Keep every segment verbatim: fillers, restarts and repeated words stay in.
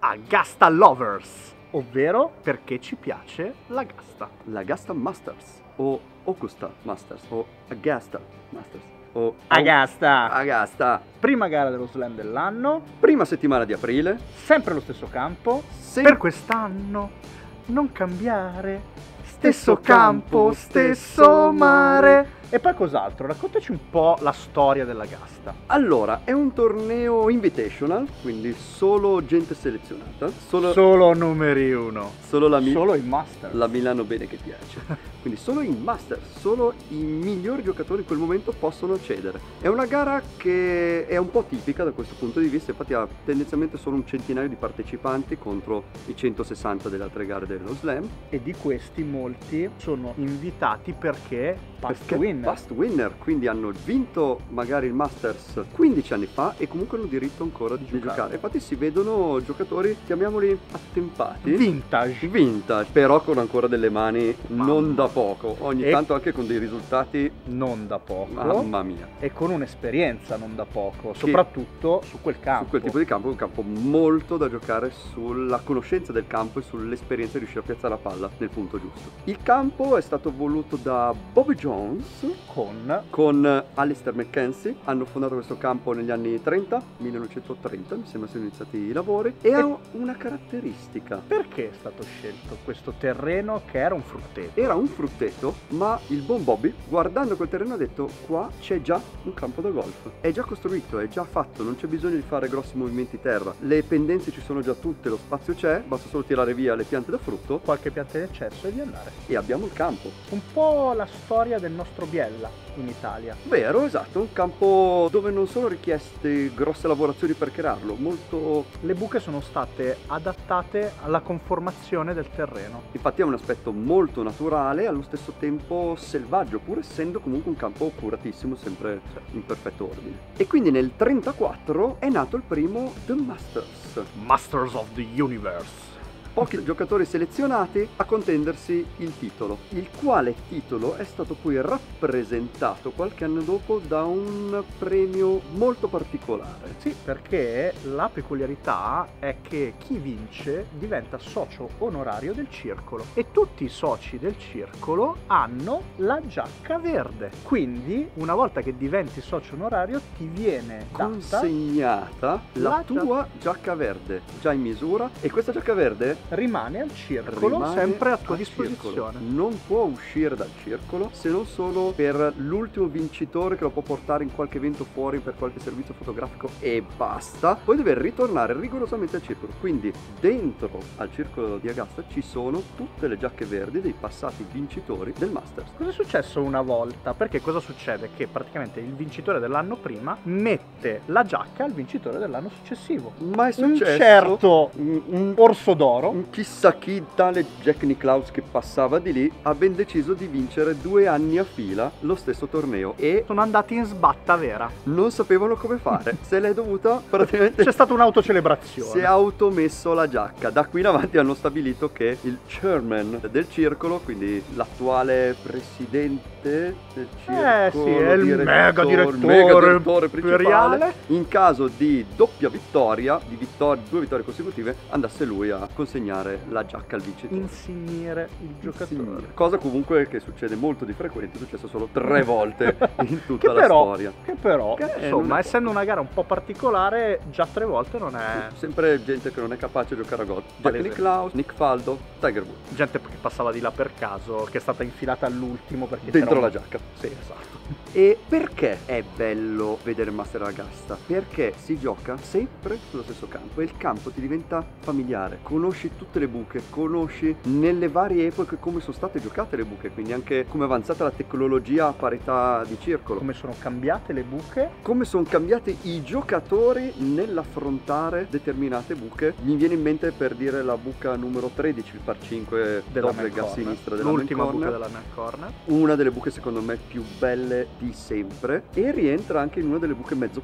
Agasta Lovers, ovvero perché ci piace l'Agasta. L'Agasta Masters o Augusta Masters o Agasta Masters o Agasta. Agasta. Prima gara dello slam dell'anno, Prima settimana di aprile. sempre lo stesso campo. Sem- Per quest'anno non cambiare. Stesso campo, stesso mare. E poi cos'altro? Raccontaci un po' la storia dell'Agasta. Allora, è un torneo invitational, quindi solo gente selezionata. Solo, Solo numeri uno. solo la, Mi- Solo i Master. la Milano bene che piace. Quindi solo i Master, solo i migliori giocatori in quel momento possono accedere. È una gara che è un po' tipica da questo punto di vista, infatti ha tendenzialmente solo un centinaio di partecipanti contro i centosessanta delle altre gare dello slam. E di questi molti sono invitati perché past Perché winner. past winner, quindi hanno vinto magari il Masters quindici anni fa e comunque hanno diritto ancora di, Di giocare. giocare. Infatti si vedono giocatori, chiamiamoli attempati, Vintage. vintage, però con ancora delle mani Mamma. non da poco, ogni E- tanto anche con dei risultati, Non da poco. mamma mia. E con un'esperienza non da poco, soprattutto su quel campo. Su quel tipo di campo, un campo molto da giocare sulla conoscenza del campo e sull'esperienza di riuscire a piazzare la palla nel punto giusto. Il campo è stato voluto da Bobby Jones Con con Alistair McKenzie. Hanno fondato questo campo negli anni trenta, millenovecentotrenta mi sembra siano iniziati i lavori, e ha una caratteristica. perché è stato scelto questo terreno che era un frutteto? Era un frutteto, ma il buon Bobby, guardando quel terreno, ha detto: qua c'è già un campo da golf, è già costruito, è già fatto, non c'è bisogno di fare grossi movimenti terra, le pendenze ci sono già tutte, lo spazio c'è, basta solo tirare via le piante da frutto Qualche pianta in eccesso e di andare. e abbiamo il campo. Un po' la storia del nostro Biella in Italia. Vero, esatto, un campo dove non sono richieste grosse lavorazioni per crearlo, molto... Le buche sono state adattate alla conformazione del terreno. Infatti ha un aspetto molto naturale e allo stesso tempo selvaggio, pur essendo comunque un campo curatissimo, sempre in perfetto ordine. E quindi nel trentaquattro è nato il primo The Masters. Masters of the Universe. Pochi giocatori selezionati a contendersi il titolo, il quale titolo è stato poi rappresentato qualche anno dopo da un premio molto particolare. Sì, perché la peculiarità è che chi vince diventa socio onorario del circolo e tutti i soci del circolo hanno la giacca verde. Quindi, una volta che diventi socio onorario, ti viene data Consegnata la, La tua giacca verde, già in misura, e questa giacca verde rimane al circolo, rimane sempre a tua al disposizione. circolo. Non può uscire dal circolo se non solo per l'ultimo vincitore che lo può portare in qualche evento fuori per qualche servizio fotografico e basta. Poi deve ritornare rigorosamente al circolo. Quindi dentro al circolo di Agasta ci sono tutte le giacche verdi dei passati vincitori del Masters. Cosa è successo una volta? Perché cosa succede? Che praticamente il vincitore dell'anno prima mette la giacca al vincitore dell'anno successivo. Ma è Un successo certo un, un- Orso d'oro. un chissà chi, tale Jack Nicklaus che passava di lì, ha ben deciso di vincere due anni a fila lo stesso torneo e Sono andati in sbatta vera. non sapevano come fare. Se l'è dovuta praticamente... C'è stata un'autocelebrazione. Si è automesso la giacca. Da qui in avanti hanno stabilito che il chairman del circolo, quindi l'attuale presidente del circolo, Eh sì, è il direttore- mega direttore mega direttore principale, imperiale. in caso di doppia vittoria, di vittor- due vittorie consecutive, andasse lui a consegnare la giacca al vincitore. Insignire il giocatore. Insignire. Cosa comunque che succede molto di frequente, è successo solo tre volte in tutta Che la però, storia. che però, Che non insomma, è essendo una gara un po' particolare, già tre volte non è Sempre gente che non è capace di giocare a golf. Jack Palese. Nicklaus, Nick Faldo, Tiger Woods. gente che passava di là per caso, che è stata infilata all'ultimo perché Dentro c'era la un- giacca. Sì, esatto. E perché è bello vedere Master Agasta? Perché si gioca sempre sullo stesso campo e il campo ti diventa familiare. Conosci tutte le buche, conosci nelle varie epoche come sono state giocate le buche, quindi anche come è avanzata la tecnologia a parità di circolo. Come sono cambiate le buche. Come sono cambiati i giocatori nell'affrontare determinate buche. Mi viene in mente, per dire, la buca numero tredici, il par cinque Della dopleg a Main sinistra Corner. della L'ultima Main buca Corner. della Main Corner. Una delle buche secondo me più belle di sempre, e rientra anche in una delle buche mezzo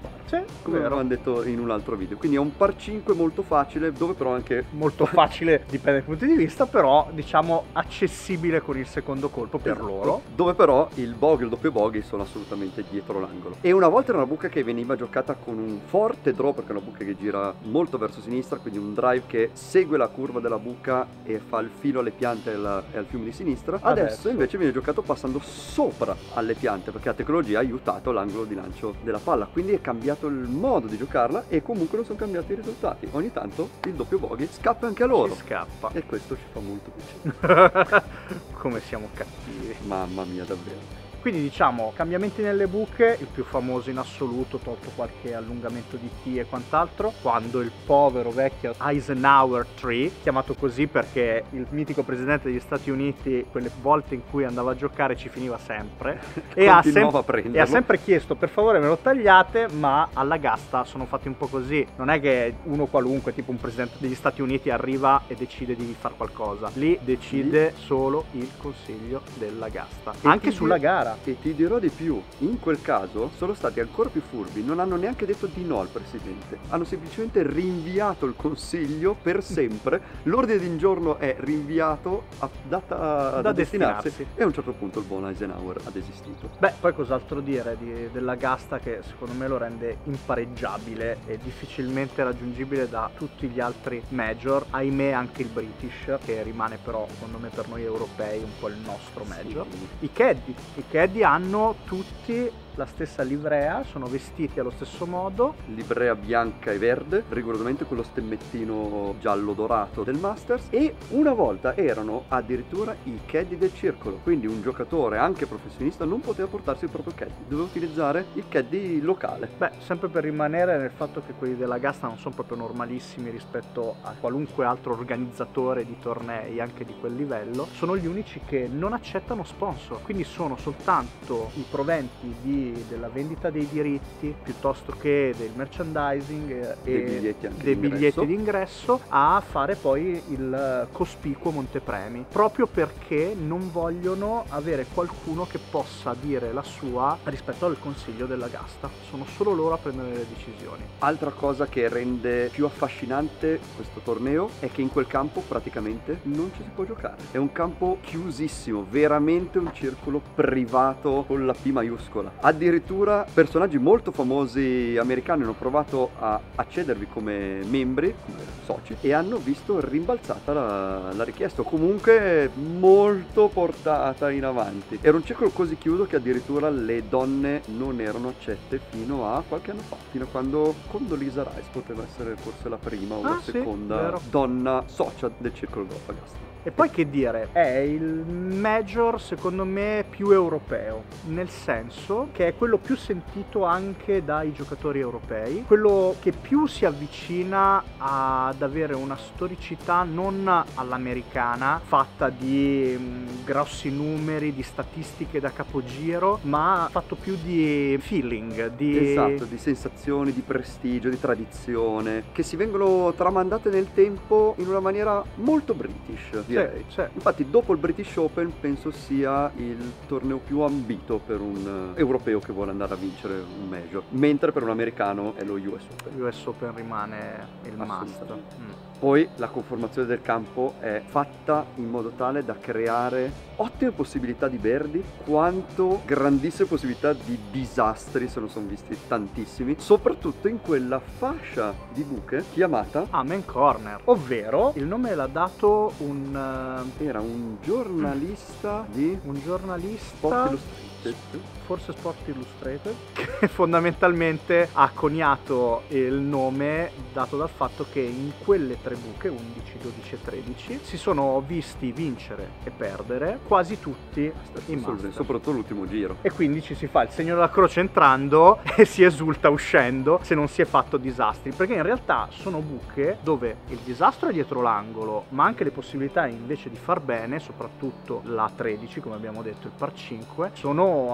par, Sì, come vero. avevamo detto in un altro video. Quindi è un par cinque molto facile, dove però anche Molto facile, dipende dai punti di vista, però diciamo accessibile con il secondo colpo per esatto, loro. dove però il bogey e il doppio bogey sono assolutamente dietro l'angolo. E una volta era una buca che veniva giocata con un forte draw, perché è una buca che gira molto verso sinistra, quindi un drive che segue la curva della buca e fa il filo alle piante e, alla, e al fiume di sinistra. Adesso, Adesso invece viene giocato passando sopra alle piante, perché la tecnologia ha aiutato l'angolo di lancio della palla, quindi è cambiato il modo di giocarla e comunque non sono cambiati i risultati. Ogni tanto il doppio bogey scappa anche a loro. Ci scappa. E questo ci fa molto piacere. Come siamo cattivi. Mamma mia, davvero. Quindi diciamo cambiamenti nelle buche, il più famoso in assoluto, tolto qualche allungamento di T e quant'altro, quando il povero vecchio Eisenhower Tree, chiamato così perché il mitico presidente degli Stati Uniti quelle volte in cui andava a giocare ci finiva sempre e ha, sem- a prenderlo. e ha sempre chiesto per favore me lo tagliate, ma alla Gasta sono fatti un po' così, non è che uno qualunque tipo un presidente degli Stati Uniti arriva e decide di fare qualcosa, lì decide sì. solo il consiglio della Gasta, e anche sulla di- gara. E ti dirò di più, in quel caso sono stati ancora più furbi, non hanno neanche detto di no al presidente, hanno semplicemente rinviato il consiglio per sempre, l'ordine di giorno è rinviato a data da, da destinarsi. destinarsi e a un certo punto il buon Eisenhower ha desistito. Beh, poi cos'altro dire di, della Gasta, che secondo me lo rende impareggiabile e difficilmente raggiungibile da tutti gli altri major, ahimè anche il British, che rimane però secondo me per noi europei un po' il nostro major. Sì. I caddy, i caddy hanno tutti la stessa livrea, sono vestiti allo stesso modo, livrea bianca e verde, rigorosamente quello stemmettino giallo dorato del Masters, e una volta erano addirittura i caddy del circolo, quindi un giocatore anche professionista non poteva portarsi il proprio caddy, doveva utilizzare il caddy locale. Beh, sempre per rimanere nel fatto che quelli della Gasta non sono proprio normalissimi rispetto a qualunque altro organizzatore di tornei anche di quel livello, sono gli unici che non accettano sponsor, quindi sono soltanto i proventi di della vendita dei diritti piuttosto che del merchandising e dei biglietti, anche dei d'ingresso. biglietti d'ingresso a fare poi il cospicuo montepremi, proprio perché non vogliono avere qualcuno che possa dire la sua rispetto al consiglio della Gasta, sono solo loro a prendere le decisioni. Altra cosa che rende più affascinante questo torneo è che in quel campo praticamente non ci si può giocare, è un campo chiusissimo, veramente un circolo privato con la P maiuscola. Addirittura personaggi molto famosi americani hanno provato a accedervi come membri, come soci, e hanno visto rimbalzata la, la richiesta, o comunque molto portata in avanti. Era un circolo così chiuso che addirittura le donne non erano accette fino a qualche anno fa, fino a quando Condoleezza Rice poteva essere forse la prima o ah, la sì, seconda vero. donna socia del circolo Europa Gasta. E poi che dire, è il major secondo me più europeo, nel senso che è quello più sentito anche dai giocatori europei, quello che più si avvicina ad avere una storicità non all'americana, fatta di mh, grossi numeri, di statistiche da capogiro, ma fatto più di feeling, di... Esatto, di sensazioni, di prestigio, di tradizione, che si vengono tramandate nel tempo in una maniera molto british. Sì, sì. Infatti dopo il British Open penso sia il torneo più ambito per un uh, europeo che vuole andare a vincere un major, mentre per un americano è lo U S Open. U S Open rimane il must. Mm. Poi la conformazione del campo è fatta in modo tale da creare ottime possibilità di verdi quanto grandissime possibilità di disastri, se non sono visti tantissimi, soprattutto in quella fascia di buche chiamata Amen Corner, ovvero il nome l'ha dato un uh... era un giornalista di un giornalista Sport Illustrated, forse Sport Illustrated, che fondamentalmente ha coniato il nome dato dal fatto che in quelle tre buche undici, dodici e tredici si sono visti vincere e perdere quasi tutti i Masters, soprattutto l'ultimo giro, e quindi ci si fa il segno della croce entrando e si esulta uscendo se non si è fatto disastri, perché in realtà sono buche dove il disastro è dietro l'angolo, ma anche le possibilità invece di far bene, soprattutto la tredici come abbiamo detto, il par cinque, sono alla portata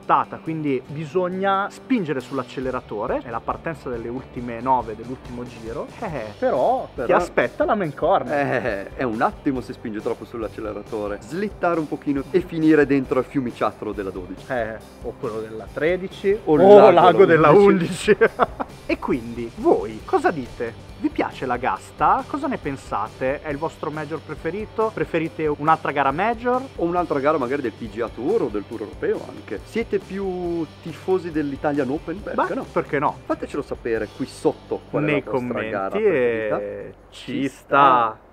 impostata, quindi bisogna spingere sull'acceleratore, è la partenza delle ultime nove dell'ultimo giro, eh, però, Però- ti aspetta la main corner. Eh, è un attimo se spinge troppo sull'acceleratore. Slittare un pochino e finire dentro il fiumiciattolo della dodici. Eh, o quello della tredici O o il il lago lago della della undici. E quindi voi cosa dite? Vi piace l'Augusta? Cosa ne pensate? È il vostro major preferito? Preferite un'altra gara major? O un'altra gara magari del P G A Tour o del Tour Europeo anche. Siete più tifosi dell'Italian Open? Perché Beh, no? perché no? Fatecelo sapere qui sotto qual è Nei la vostra gara commenti preferita. e ci Ci sta. sta.